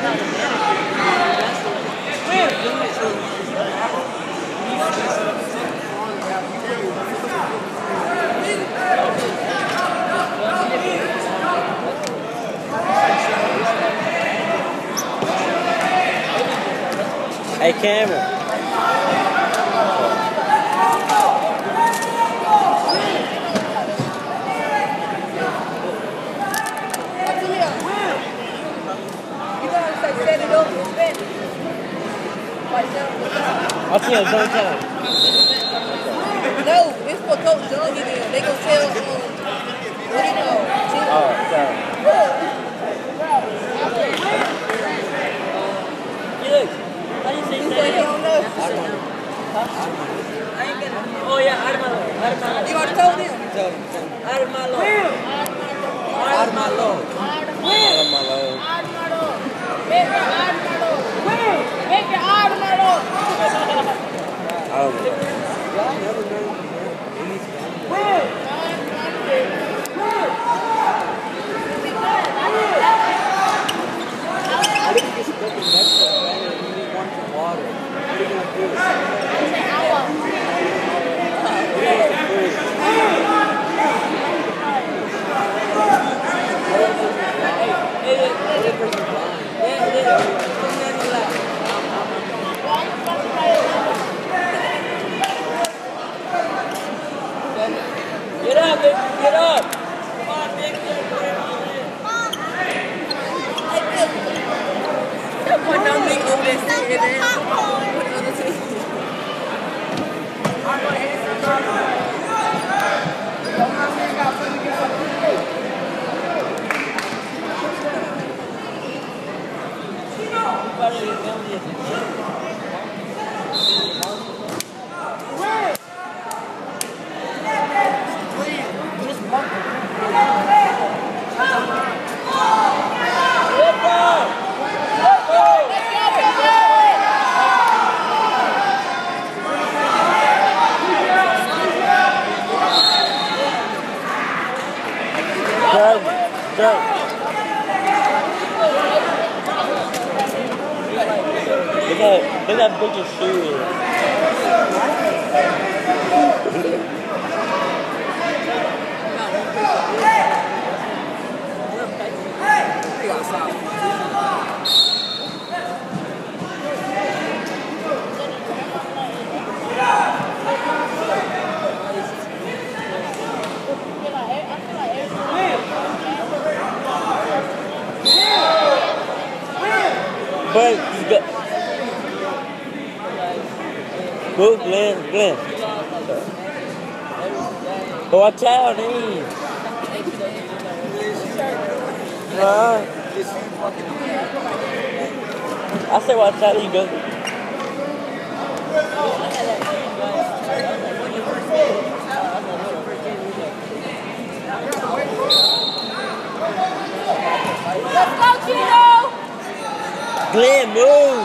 Hey, Cameron. I'll tell you, don't tell him. No, it's for Coach Young and them. They gonna tell, what do you know? Oh, sorry. Look, how do you say that? You don't know. Oh, yeah, Armalo. You already told him? Armalo. I didn't just put the next one, and you need one for water. What are you going to do? Get up, baby, get up! Come on, big That boy don't think over there sitting there. Look how big your shoe is. But you got. Move, Glenn. Watch out, hey. I say watch out, you go. Let's go, Chino! Glenn, move!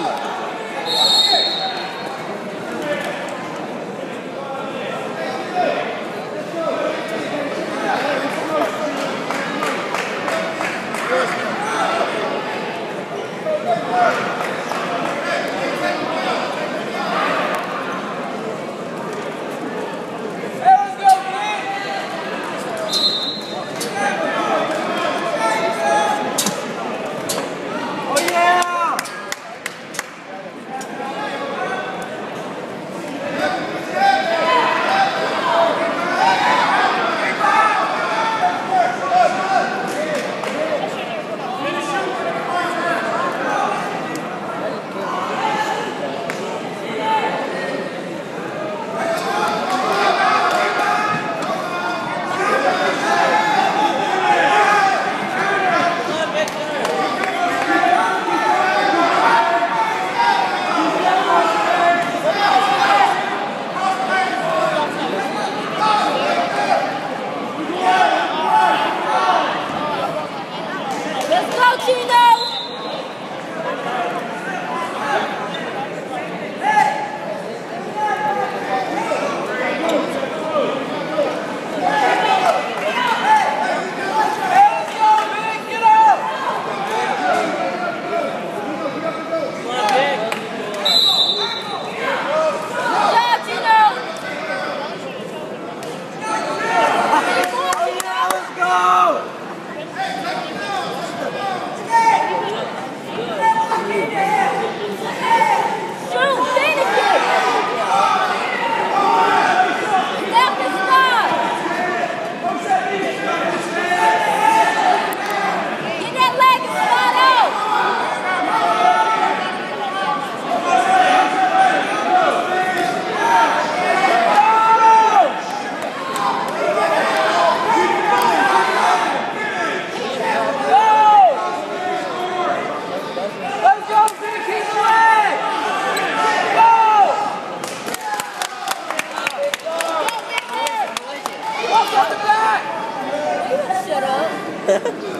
Yeah.